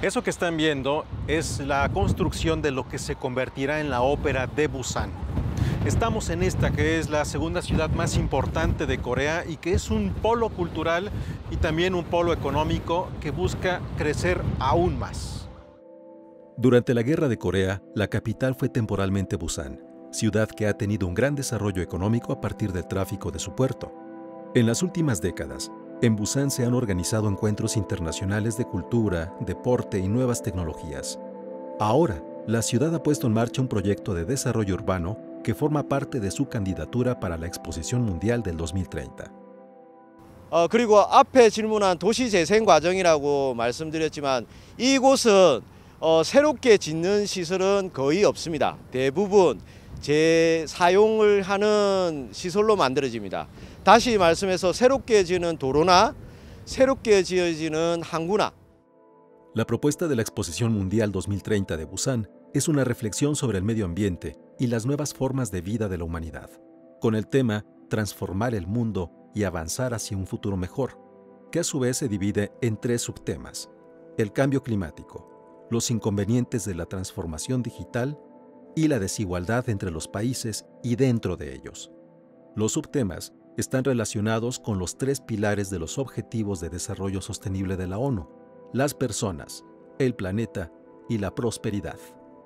Eso que están viendo es la construcción de lo que se convertirá en la ópera de Busan. Estamos en esta, que es la segunda ciudad más importante de Corea y que es un polo cultural y también un polo económico que busca crecer aún más. Durante la Guerra de Corea, la capital fue temporalmente Busan, ciudad que ha tenido un gran desarrollo económico a partir del tráfico de su puerto. En las últimas décadas, en Busan se han organizado encuentros internacionales de cultura, deporte y nuevas tecnologías. Ahora, la ciudad ha puesto en marcha un proyecto de desarrollo urbano que forma parte de su candidatura para la Exposición Mundial del 2030. 그리고 앞에 질문한 도시 재생 과정이라고 말씀드렸지만 이곳은 새롭게 짓는 시설은 거의 없습니다. 대부분 재사용을 하는 시설로 만들어집니다. 다시 말씀해서 새롭게 지는 도로나 새롭게 지어지는 항구나. La propuesta de la Exposición Mundial 2030 de Busan es una reflexión sobre el medio ambiente y las nuevas formas de vida de la humanidad, con el tema Transformar el mundo y avanzar hacia un futuro mejor, que a su vez se divide en tres subtemas: el cambio climático, los inconvenientes de la transformación digital y la desigualdad entre los países y dentro de ellos. Los subtemas están relacionados con los tres pilares de los Objetivos de Desarrollo Sostenible de la ONU: las personas, el planeta y la prosperidad.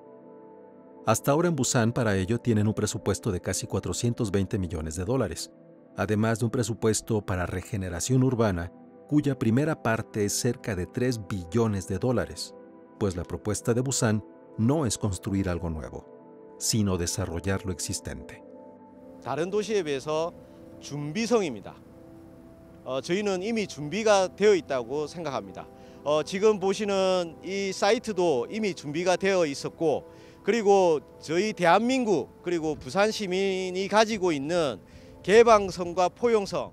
Hasta ahora en Busan para ello tienen un presupuesto de casi 420 millones de dólares, además de un presupuesto para regeneración urbana cuya primera parte es cerca de 3 billones de dólares, pues la propuesta de Busan no es construir algo nuevo, sino desarrollar lo existente. 다른 도시에 비해서 준비성입니다. 저희는 이미 준비가 되어 있다고 생각합니다. 지금 보시는 이 사이트도 이미 준비가 되어 있었고, 그리고 저희 대한민국 그리고 부산 시민이 가지고 있는 개방성과 포용성.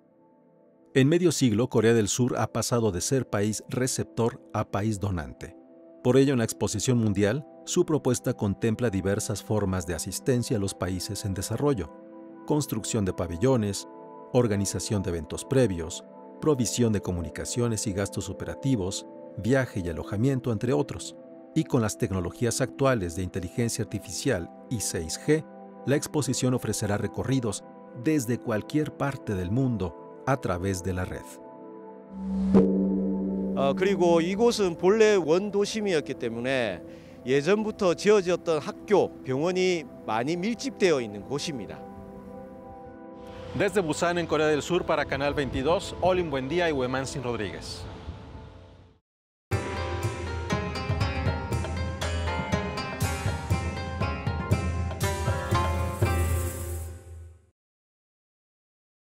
En medio siglo, Corea del Sur ha pasado de ser país receptor a país donante. Por ello, en la Exposición Mundial, su propuesta contempla diversas formas de asistencia a los países en desarrollo: construcción de pabellones, organización de eventos previos, provisión de comunicaciones y gastos operativos, viaje y alojamiento, entre otros. Y con las tecnologías actuales de inteligencia artificial y 6G, la exposición ofrecerá recorridos desde cualquier parte del mundo a través de la red. 그리고 이곳은 본래 원도심이었기 때문에 예전부터 지어졌던 학교, 병원이 많이 밀집되어 있는 곳입니다. Desde Busan, en Corea del Sur, para Canal 22, Olin Buendía y Wemansin Rodríguez.